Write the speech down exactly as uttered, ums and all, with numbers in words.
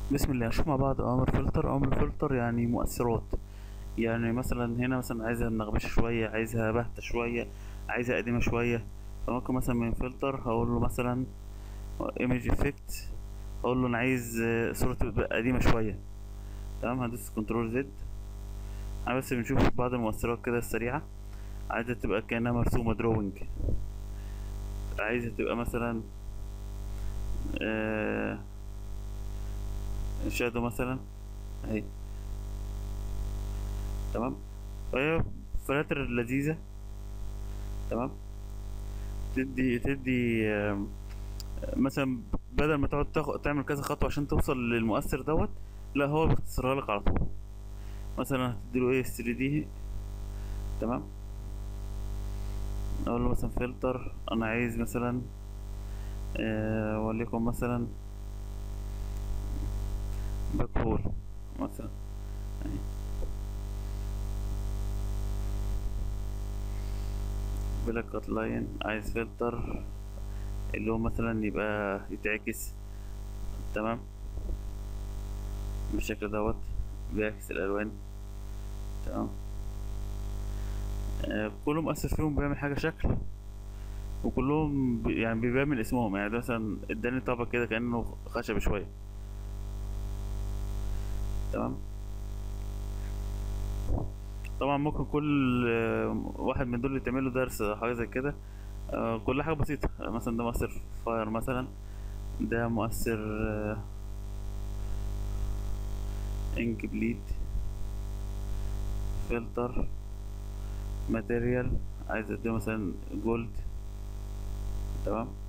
بسم الله، نشوف مع بعض اوامر فلتر. اوامر فلتر يعني مؤثرات. يعني مثلا هنا مثلا عايزها منغبشه شويه، عايزها باهته شويه، عايزها قديمه شويه. فممكن مثلا من فلتر هقول له مثلا ايمج افكت، اقول له انا عايز آه، صورة تبقى قديمه شويه. تمام، هدوس كنترول زد. انا بس بنشوف بعض المؤثرات كده السريعه. عايزة تبقى كأنها مرسومة دروينج، عايزة تبقى مثلا آه شادو مثلا اهي. تمام، وهي فلاتر لذيذة. تمام، تدي تدي آه مثلا بدل ما تقعد تاخد تعمل كذا خطوة عشان توصل للمؤثر دوت، لا هو بيختصرها لك على طول. مثلا هتديله ايه ثري دي. تمام، اقول له مثلا فلتر انا عايز مثلا آه وليكن مثلا باك هول مثلا اهي. بلاك كات لاين، عايز فلتر اللي هو مثلا يبقى يتعكس. تمام، بالشكل دوت بيعكس الالوان. تمام، آه كل مؤثر فيهم بيعمل حاجه شكل، وكلهم بي يعني بيبان من اسمهم. يعني ده مثلا اداني طبق كده كانه خشب شويه. تمام، طبعا ممكن كل آه واحد من دول اللي تعمل له درس أو حاجه زي كده. آه كل حاجه بسيطه. آه، مثلا ده مؤثر فاير مثلا، ده مؤثر آه انك بليد، فلتر، ماتيريال، عايز اديه مثلا جولد. تمام،